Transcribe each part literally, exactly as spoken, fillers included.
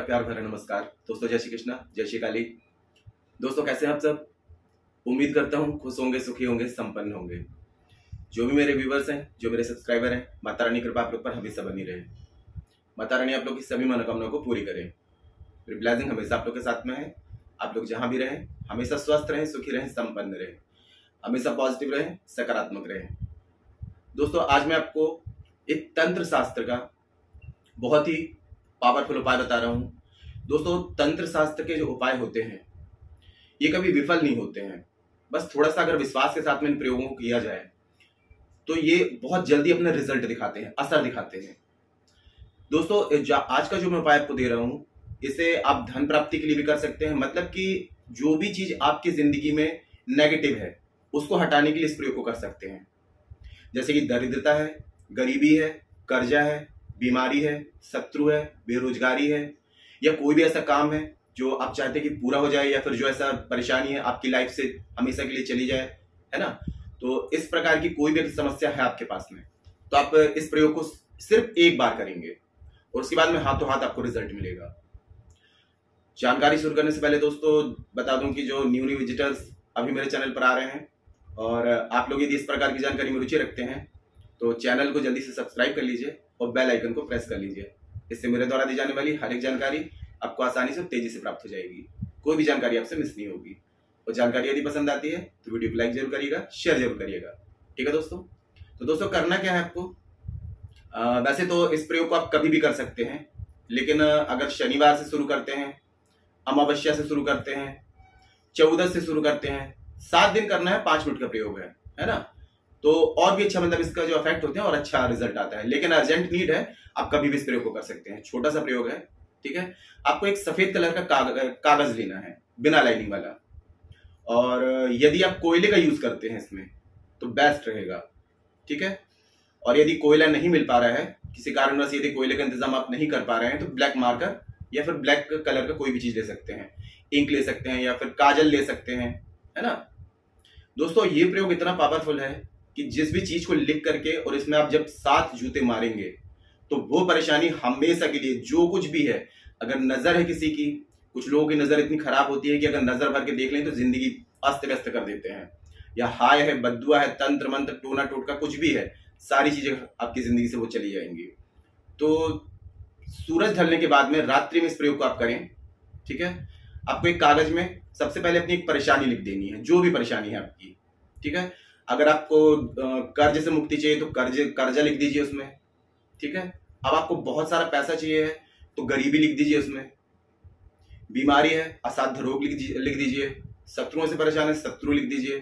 प्यार भरा नमस्कार दोस्तों। जय श्री कृष्णा, जय श्री काली। दोस्तों कैसे हैं आप सब? उम्मीद करता हूँ खुश होंगे, सुखी होंगे, संपन्न होंगे। जो भी मेरे व्यूवर्स हैं, जो मेरे सब्सक्राइबर हैं, माता रानी कृपा आप लोग पर हमेशा बनी रहे। माता रानी आप लोग की सभी मनोकामनाओं को पूरी करें। मेरी ब्लेसिंग हमेशा आप लोग के साथ में है। आप लोग जहाँ भी रहें हमेशा स्वस्थ रहें, सुखी रहें, संपन्न रहें, हमेशा पॉजिटिव रहें, सकारात्मक रहें। दोस्तों आज मैं आपको एक तंत्र शास्त्र का बहुत ही पावरफुल उपाय बता रहा हूं। दोस्तों तंत्र शास्त्र के जो उपाय होते हैं ये कभी विफल नहीं होते हैं। बस थोड़ा सा अगर विश्वास के साथ में इन प्रयोगों को किया जाए तो ये बहुत जल्दी अपने रिजल्ट दिखाते हैं, असर दिखाते हैं। दोस्तों आज का जो मैं उपाय आपको दे रहा हूं इसे आप धन प्राप्ति के लिए भी कर सकते हैं। मतलब कि जो भी चीज आपकी जिंदगी में नेगेटिव है उसको हटाने के लिए इस प्रयोग को कर सकते हैं। जैसे कि दरिद्रता है, गरीबी है, कर्जा है, बीमारी है, शत्रु है, बेरोजगारी है, या कोई भी ऐसा काम है जो आप चाहते हैं कि पूरा हो जाए, या फिर जो ऐसा परेशानी है आपकी लाइफ से हमेशा के लिए चली जाए, है ना। तो इस प्रकार की कोई भी समस्या है आपके पास में तो आप इस प्रयोग को सिर्फ एक बार करेंगे और उसके बाद में हाथों हाथ आपको रिजल्ट मिलेगा। जानकारी शुरू करने से पहले दोस्तों बता दूं कि जो न्यू न्यू विजिटर्स अभी मेरे चैनल पर आ रहे हैं और आप लोग यदि इस प्रकार की जानकारी में रुचि रखते हैं तो चैनल को जल्दी से सब्सक्राइब कर लीजिए और बेल आइकन को प्रेस कर लीजिए। इससे मेरे द्वारा दी जाने वाली हर एक जानकारी आपको आसानी से और तेजी से प्राप्त हो जाएगी। कोई भी जानकारी आपसे मिस नहीं होगी। और जानकारी यदि पसंद आती है तो वीडियो को लाइक जरूर करिएगा, शेयर जरूर करिएगा। ठीक है दोस्तों। तो दोस्तों करना क्या है आपको, आ, वैसे तो इस प्रयोग को आप कभी भी कर सकते हैं, लेकिन अगर शनिवार से शुरू करते हैं, अमावस्या से शुरू करते हैं, चौदह से शुरू करते हैं, सात दिन करना है, पांच मिनट का प्रयोग है है ना। तो और भी अच्छा, मतलब इसका जो इफेक्ट होते हैं और अच्छा रिजल्ट आता है। लेकिन अर्जेंट नीड है, आप कभी भी इस प्रयोग को कर सकते हैं। छोटा सा प्रयोग है, ठीक है। आपको एक सफेद कलर का कागज कागज लेना है, बिना लाइनिंग वाला। और यदि आप कोयले का यूज करते हैं इसमें तो बेस्ट रहेगा, ठीक है। और यदि कोयला नहीं मिल पा रहा है, किसी कारणवश यदि कोयले का इंतजाम आप नहीं कर पा रहे हैं, तो ब्लैक मार्कर या फिर ब्लैक कलर का कोई भी चीज ले सकते हैं। इंक ले सकते हैं या फिर काजल ले सकते हैं, है ना। दोस्तों ये प्रयोग इतना पावरफुल है कि जिस भी चीज को लिख करके और इसमें आप जब सात जूते मारेंगे तो वो परेशानी हमेशा के लिए, जो कुछ भी है, अगर नजर है किसी की, कुछ लोगों की नजर इतनी खराब होती है कि अगर नजर भर के देख लें तो जिंदगी अस्त व्यस्त कर देते हैं, या हाय है, बद्दुआ है, तंत्र मंत्र, टोना टोटका, कुछ भी है, सारी चीजें आपकी जिंदगी से वो चली जाएंगी। तो सूरज ढलने के बाद में रात्रि में इस प्रयोग को आप करें, ठीक है। आपको एक कागज में सबसे पहले अपनी एक परेशानी लिख देनी है, जो भी परेशानी है आपकी, ठीक है। अगर आपको कर्ज से मुक्ति चाहिए तो कर्ज कर्जा लिख दीजिए उसमें, ठीक है। अब आपको बहुत सारा पैसा चाहिए है तो गरीबी लिख दीजिए उसमें। बीमारी है, असाध्य रोग लिख दीजिए। शत्रुओं से परेशान है, शत्रु लिख दीजिए।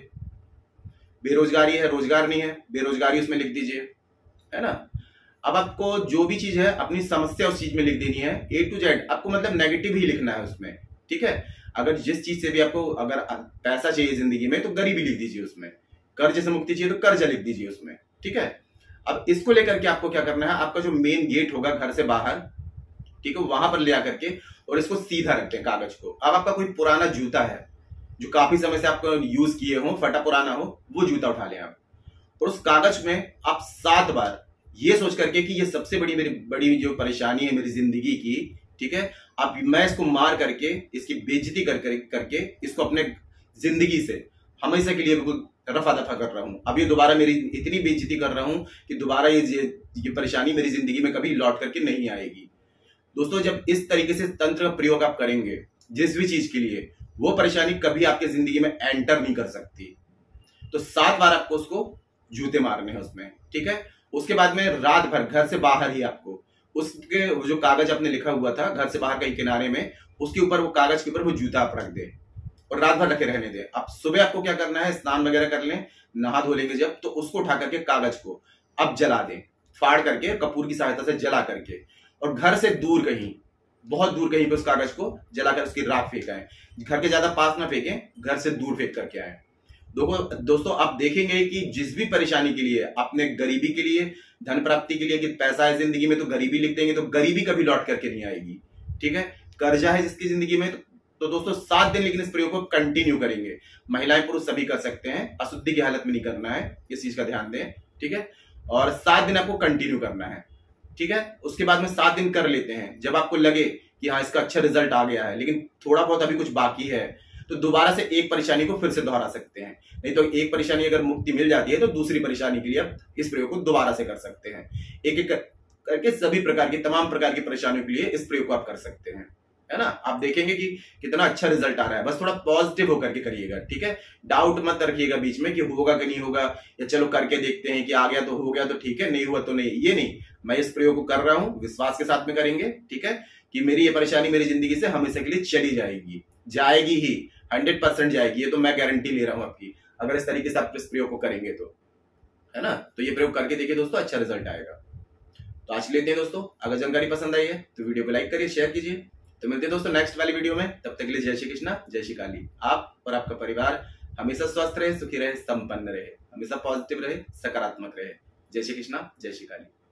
बेरोजगारी है, रोजगार नहीं है, बेरोजगारी उसमें लिख दीजिए, है ना। अब आपको जो भी चीज है अपनी समस्या उस चीज में लिख देनी है, ए टू जेड। आपको मतलब नेगेटिव ही लिखना है उसमें, ठीक है। अगर जिस चीज से भी आपको अगर पैसा चाहिए जिंदगी में तो गरीबी लिख दीजिए उसमें। कर्ज से मुक्ति चाहिए तो कर्जा लिख दीजिए उसमें, ठीक है। अब इसको लेकर के आपको क्या करना है, आपका जो मेन गेट होगा घर से बाहर, ठीक है, वहां पर ले आकर के और इसको सीधा रखते हैं कागज को। अब आपका कोई पुराना जूता है जो काफी समय से आपको यूज किए हो, फटा पुराना हो, वो जूता उठा लें आप और उस कागज में आप सात बार ये सोच करके कि ये सबसे बड़ी मेरी बड़ी जो परेशानी है मेरी जिंदगी की, ठीक है, अब मैं इसको मार करके इसकी बेइज्जती कर करके इसको अपने जिंदगी से हमेशा के लिए बिल्कुल रफा दफा कर रहा हूं। अब ये दोबारा मेरी इतनी बेइज्जती कर रहा हूं कि दोबारा ये ये परेशानी मेरी जिंदगी में कभी लौट करके नहीं आएगी। दोस्तों जब इस तरीके से तंत्र का प्रयोग आप करेंगे जिस भी चीज के लिए, वो परेशानी कभी आपके जिंदगी में एंटर नहीं कर सकती। तो सात बार आपको उसको जूते मारने हैं उसमें, ठीक है। उसके बाद में रात भर घर से बाहर ही आपको उसके जो कागज आपने लिखा हुआ था घर से बाहर कहीं किनारे में, उसके ऊपर वो कागज के ऊपर वो जूता आप रख दे और रात भर रखे रहने दें। अब सुबह आपको क्या करना है, स्नान वगैरह कर लें, नहा धो लेंगे जब, तो उसको उठा करके कागज को अब जला दें, फाड़ करके कपूर की सहायता से जला करके, और घर से दूर कहीं, बहुत दूर कहीं पे उस कागज को जलाकर उसकी राख फेंकाएं। घर के ज्यादा पास ना फेंकें, घर से दूर फेंक करके आए। देखो दोस्तों आप देखेंगे कि जिस भी परेशानी के लिए, अपने गरीबी के लिए, धन प्राप्ति के लिए, कि पैसा है जिंदगी में तो गरीबी लिख देंगे तो गरीबी कभी लौट करके नहीं आएगी, ठीक है। कर्जा है जिसकी जिंदगी में तो, तो दोस्तों सात दिन लेकिन इस प्रयोग को कंटिन्यू करेंगे। महिलाएं पुरुष सभी कर सकते हैं, अशुद्धि की हालत में नहीं करना है, इस चीज का ध्यान दें, ठीक है। और सात दिन आपको कंटिन्यू करना है, ठीक है। उसके बाद में सात दिन कर लेते हैं, जब आपको लगे कि हाँ इसका अच्छा रिजल्ट आ गया है, लेकिन थोड़ा बहुत अभी कुछ बाकी है, तो दोबारा से एक परेशानी को फिर से दोहरा सकते हैं। नहीं तो एक परेशानी अगर मुक्ति मिल जाती है तो दूसरी परेशानी के लिए आप इस प्रयोग को दोबारा से कर सकते हैं। एक एक करके सभी प्रकार की तमाम प्रकार की परेशानियों के लिए इस प्रयोग को आप कर सकते हैं, है ना। आप देखेंगे कि कितना अच्छा रिजल्ट आ रहा है। बस थोड़ा पॉजिटिव होकर के करिएगा, ठीक है। डाउट मत रखिएगा बीच में कि होगा कि नहीं होगा, या चलो करके देखते हैं कि आ गया तो हो गया तो ठीक है, नहीं हुआ तो नहीं। ये नहीं, मैं इस प्रयोग को कर रहा हूं, विश्वास के साथ में करेंगे, ठीक है, कि मेरी ये परेशानी मेरी जिंदगी से हमेशा के लिए चली जाएगी, जाएगी ही, हंड्रेड परसेंट जाएगी। ये तो मैं गारंटी ले रहा हूं आपकी, अगर इस तरीके से आप इस प्रयोग को करेंगे तो, है ना। तो ये प्रयोग करके देखिए दोस्तों, अच्छा रिजल्ट आएगा। तो आज लेते हैं दोस्तों, अगर जानकारी पसंद आई है तो वीडियो को लाइक करिए, शेयर कीजिए। तो मिलते हैं दोस्तों नेक्स्ट वाली वीडियो में, तब तक के लिए जय श्री कृष्णा, जय श्री काली। आप और आपका परिवार हमेशा स्वस्थ रहे, सुखी रहे, संपन्न रहे, हमेशा पॉजिटिव रहे, सकारात्मक रहे। जय श्री कृष्णा, जय श्री काली।